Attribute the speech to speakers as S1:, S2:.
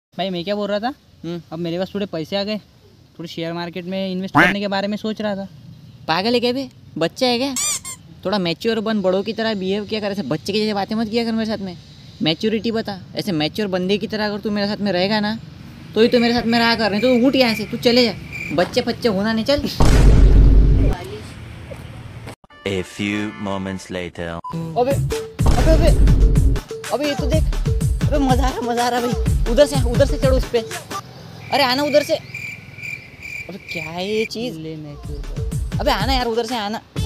S1: भाई मैं क्या बोल रहा था, अब मेरे पास थोड़े पैसे आ गए, थोड़े शेयर मार्केट में इन्वेस्ट करने के बारे में सोच रहा था।
S2: पागल है क्या बे? बच्चा है क्या? थोड़ा मैच्योर बन, बड़ों की तरह बिहेव किया कर। ऐसे बच्चे की जैसे बातें मत किया कर मेरे साथ में। मैच्योरिटी बता। ऐसे मैच्योर बंदे की तरह अगर तू मेरे साथ में रहेगा ना तो ही तो मेरे साथ में रहा कर। नहीं तो उठ यहाँ से, तू चले जा। बच्चे बच्चे होना नहीं, चल।
S3: A few moments later.
S2: अबे अबे अबे अबे ये तो देख। अबे मजा आ रहा भाई। उधर से चढ़ो उस पे। अरे आना उधर से। अबे क्या है ये चीज?
S1: लेने
S2: अबे आना यार, उधर से आना।